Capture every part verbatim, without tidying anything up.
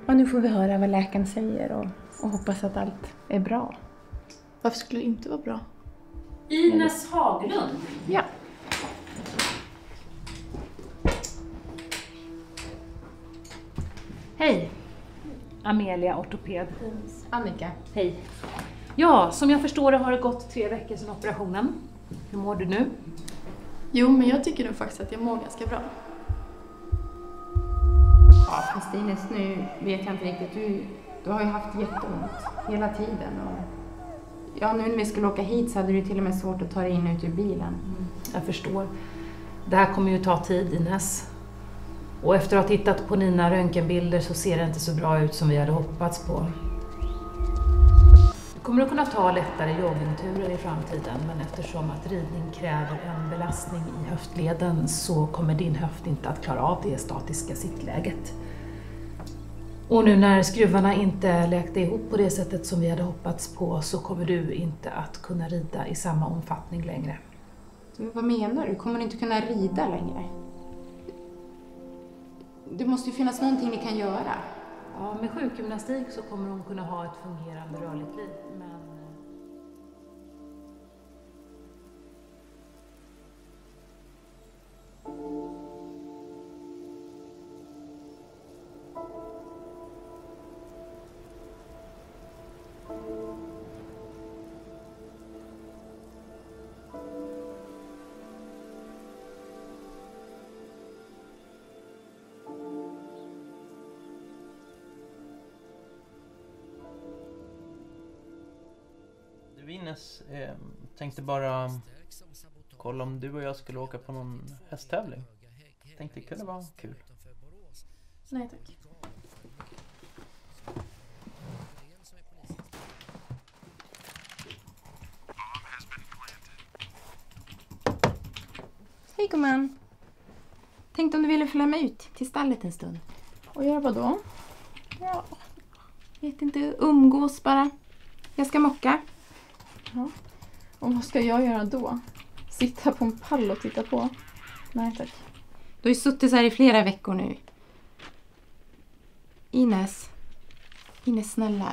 Och nu får vi höra vad läkaren säger och, och hoppas att allt är bra. Varför skulle det inte vara bra? Ines Haglund. Ja. Hej. Amelia, ortoped. Annika. Hej. Ja, som jag förstår det har det gått tre veckor sedan operationen. Hur mår du nu? Jo, men jag tycker nog faktiskt att jag mår ganska bra. Ja, fast Ines, nu vet jag inte riktigt. Du, du har ju haft jätteont hela tiden. Och ja, nu när vi skulle åka hit så hade du till och med svårt att ta dig in och ut ur bilen. Mm, jag förstår. Det här kommer ju ta tid, Ines. Och efter att ha tittat på dina röntgenbilder så ser det inte så bra ut som vi hade hoppats på. Du kommer att kunna ta lättare joggingturer i framtiden, men eftersom att ridning kräver en belastning i höftleden så kommer din höft inte att klara av det statiska sittläget. Och nu när skruvarna inte läkte ihop på det sättet som vi hade hoppats på så kommer du inte att kunna rida i samma omfattning längre. Men vad menar du? Kommer du inte kunna rida längre? Det måste ju finnas någonting ni kan göra. Ja, med sjukgymnastik så kommer hon kunna ha ett fungerande rörligt liv, men... Du Ines, eh, tänkte bara kolla om du och jag skulle åka på någon hästtävling. Tänkte det kunde vara kul. Nej tack. Hej gumman. Tänkte om du ville följa med ut till stallet en stund. Och göra vad då? Ja, vet inte, umgås bara. Jag ska mocka. Ja. Och vad ska jag göra då? Sitta på en pall och titta på? Nej tack. Du har ju suttit så här i flera veckor nu. Ines. Ines, snälla.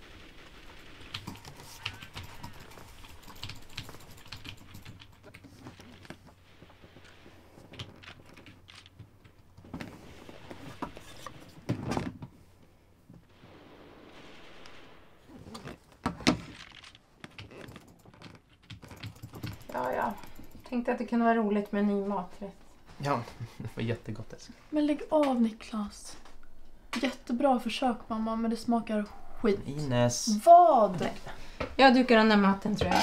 Ja, ja. Tänkte att det kunde vara roligt med en ny maträtt. Ja, det var jättegott älskling. Men lägg av Niklas. Jättebra försök mamma, men det smakar skit. Ines. Vad? Jag dukar den där maten tror jag.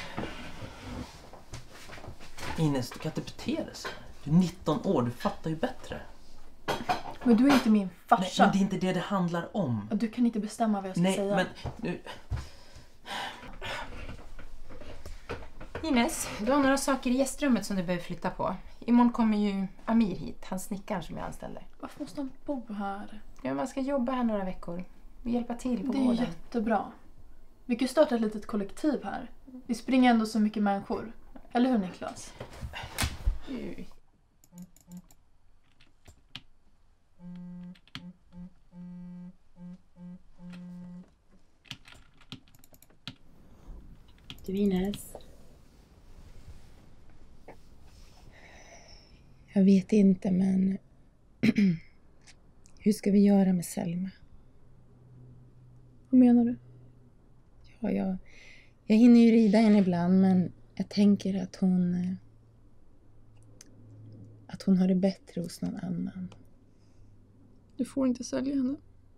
Ines, du kan inte bete dig så. Du är nitton år, du fattar ju bättre. Men du är inte min farsa. Nej, men det är inte det det handlar om. Du kan inte bestämma vad jag ska Nej, säga. men nu... Ines, du har några saker i gästrummet som du behöver flytta på. Imorgon kommer ju Amir hit, han snickaren som jag anställde. Varför måste han bo här? Ja, man ska jobba här några veckor och hjälpa till på Det är gården. jättebra. Vi kan starta ett litet kollektiv här. Vi springer ändå så mycket människor. Eller hur Niklas? Oj. Du Ines. Jag vet inte, men hur ska vi göra med Selma? Vad menar du? Ja, jag, jag hinner ju rida henne ibland, men jag tänker att hon att hon har det bättre hos någon annan. Du får inte sälja henne.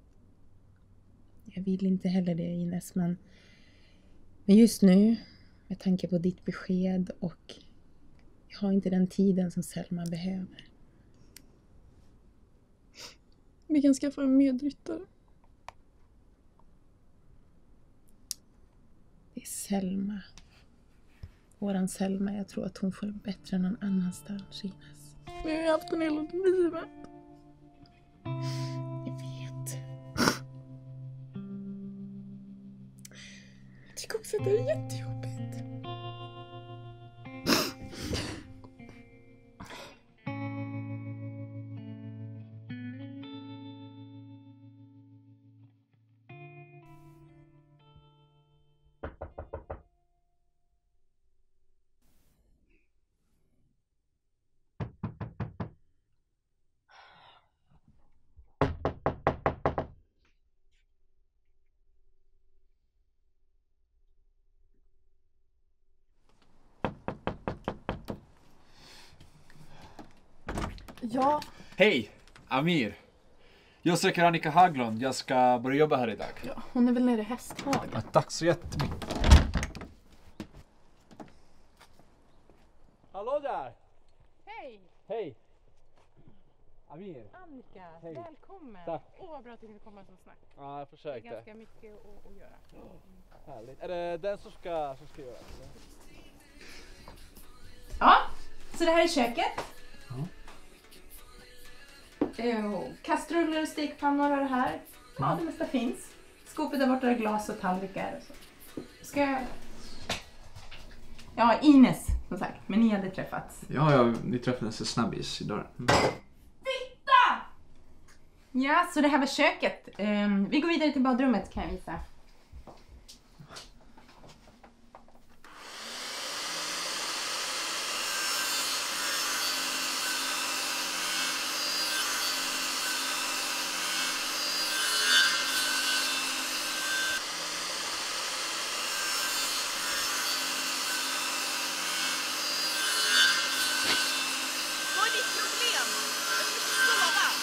Jag vill inte heller det, Ines, men, men just nu, med tanke på ditt besked och jag har inte den tiden som Selma behöver. Vi kan skaffa en medryttare. Det är Selma. Våran Selma, jag tror att hon får det bättre än någon annanstans, Ines. Men jag har ju haft den hela livet. Jag vet. Jag tycker också att det är jättejobbigt. Ja. Hej, Amir. Jag söker Annika Haglund. Jag ska börja jobba här idag. Ja, hon är väl nere i Hästhag. Ja, tack så jättemycket. Hallå där! Hej! Hej! Amir. Annika, Hej. välkommen! Tack. Åh, vad bra att du kunde komma så snabbt. Ja, jag Det är försökte. ganska mycket att, att göra. Härligt. Är det den som ska, som ska göra det? Ja, så det här är köket. Ja. Eh, Kastruller och stekpannor och det här. Ja, det mesta finns. Skåpet där borta är glas och tallrikar. Och så. Ska jag... Ja, Ines som sagt. Men ni hade träffats. Ja, ja, ni träffades i snabbis i dörren. Mm. Titta! Ja, så det här var köket. Um, vi går vidare till badrummet kan jag visa. Vad är ditt problem? Jag ska sova.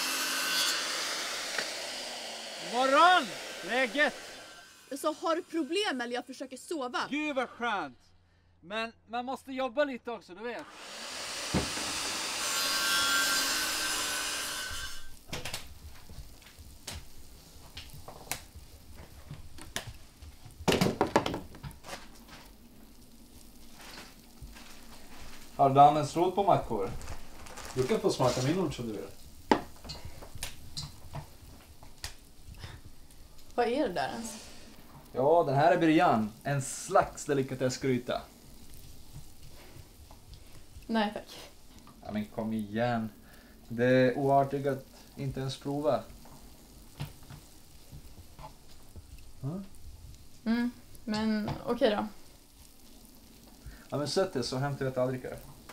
Morgon! Läget! Jag sa, har du problem eller jag försöker sova? Gud vad skönt! Men man måste jobba lite också, du vet. Har du använt strot på mackor? Du kan få smaka min lunch om du vill. Vad är det där ens? Ja, den här är biryani. En slags delikatessgryta. Nej tack. Ja, men kom igen. Det är oartigt att inte ens prova. Mm. Mm, men okej då. Ja, men sätt det så hämtar jag tallrikar.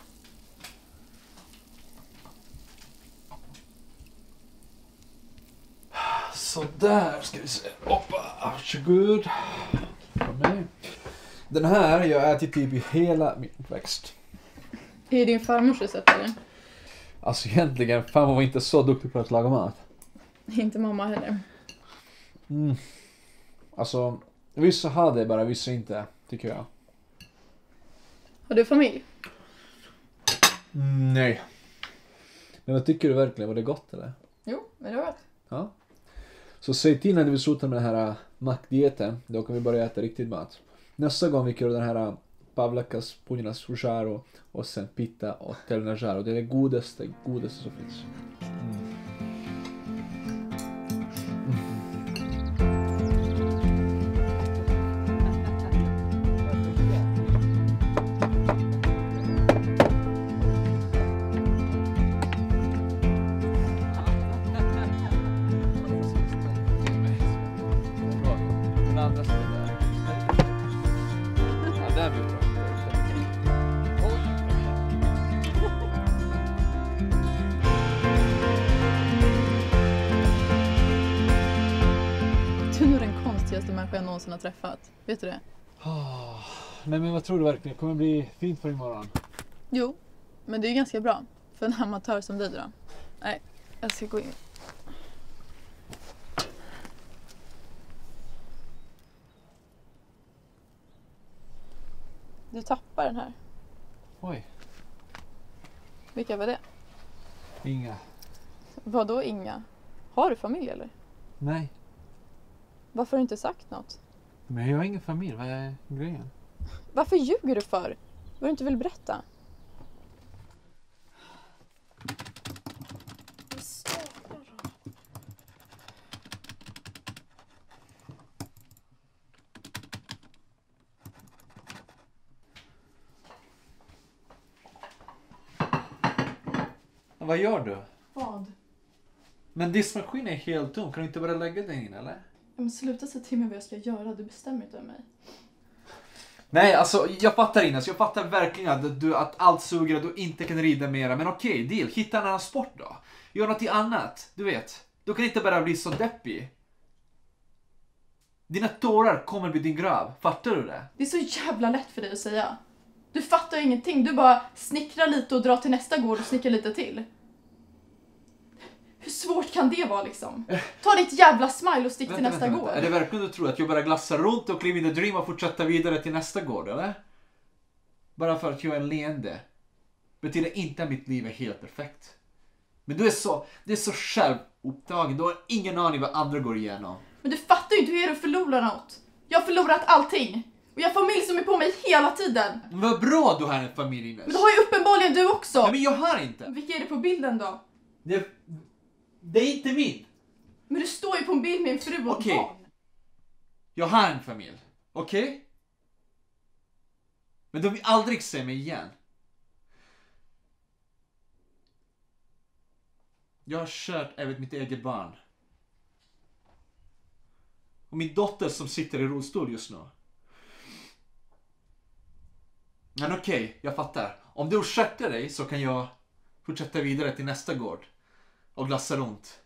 Så där ska vi se. Hoppa, varsågod. Kom med. Den här jag ätit typ i hela min uppväxt. Är det din farmors recept eller? Alltså egentligen, fan var inte så duktig på att laga mat. Inte mamma heller. Mm. Alltså, vissa har det bara, vissa inte, tycker jag. Har du familj? Mm, nej. Men vad tycker du verkligen? Var det gott eller? Jo, men det var gott. Ja. Så säg till när vi slutar med den här mackdieten. Då kan vi börja äta riktigt mat. Nästa gång vi kan göra den här pavlakas, punjas, rucharo och sen pitta och telnajaro. Det är det godaste, godaste som finns. Mm. Den andra sidan där. Ja, där blir det bra. Du är nog den konstigaste människa jag någonsin har träffat. Vet du det? Oh, nej men vad tror du verkligen? Det kommer bli fint för imorgon. Jo, men det är ju ganska bra. För en amatör som dig då. Nej, jag ska gå in. Du tappar den här. Oj, Vilka var det? inga. Vadå inga? Har du familj eller? Nej, Varför har du inte sagt något? men jag har ingen familj. Vad är grejen? Varför ljuger du för? Vad du inte vill berätta? Vad gör du? Vad? Men diskmaskinen är helt tom. Kan du inte bara lägga den in eller? Men sluta säga till mig vad jag ska göra. Du bestämmer inte över mig. Nej, alltså jag fattar Ines. Jag fattar verkligen att, du, att allt suger, att du inte kan rida mera. Men okej, deal. Hitta en annan sport då. Gör något annat. Du vet. Du kan inte bara bli så deppig. Dina tårar kommer bli din grav. Fattar du det? Det är så jävla lätt för dig att säga. Du fattar ju ingenting. Du bara snickrar lite och drar till nästa gård och snickrar lite till. Hur svårt kan det vara liksom? Ta ditt jävla smile och stick till nästa gård. Är det verkligen du tror att jag bara glassar runt och kliver in i dream och fortsätter vidare till nästa gård, eller? Bara för att jag är leende betyder inte att mitt liv är helt perfekt. Men du är så, det är så självupptagen. Du har ingen aning vad andra går igenom. Men du fattar ju inte hur du förlorar något. Jag har förlorat allting. Och jag har familj som är på mig hela tiden. Men vad bra du har en familj, Ines. Men det har ju uppenbarligen du också. Nej, men jag har inte. Vilka är det på bilden då? Det, det är inte min. Men du står ju på en bild med en fru och Okej. barn. Jag har en familj. Okej? Okay? Men de vill aldrig se mig igen. Jag har kört även mitt eget barn. Och min dotter som sitter i rullstol just nu. Men okej, okay, jag fattar. Om du ursäktar dig så kan jag fortsätta vidare till nästa gård. Och glassa runt.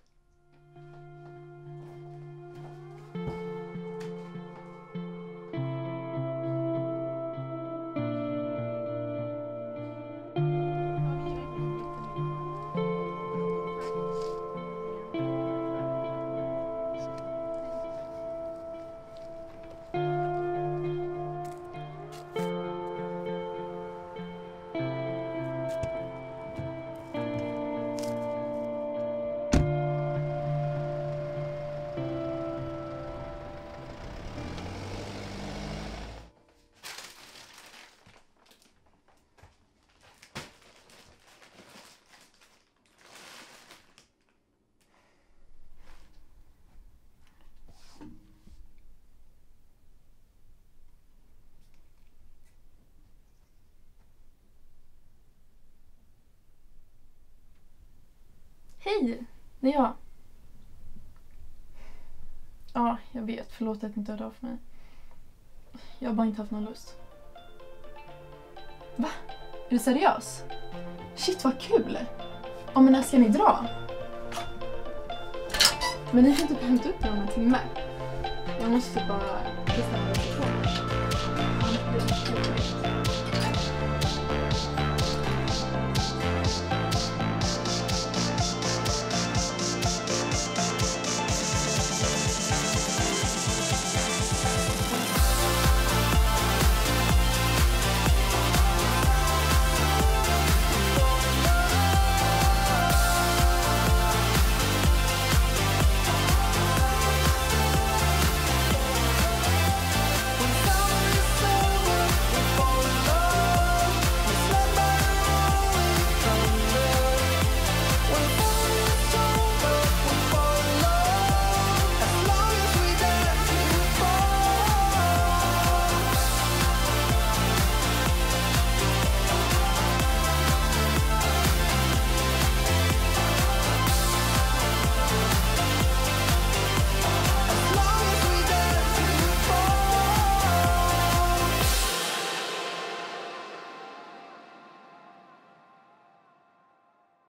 Hej, det är jag. Ja, jag vet. Förlåt att jag inte hörde av mig. Jag har bara inte haft någon lust. Va? Är du seriös? Shit, vad kul. Ja, men när ska ni dra? Men ni kan typ hämta upp någon timme. Jag måste bara bestämma mig på.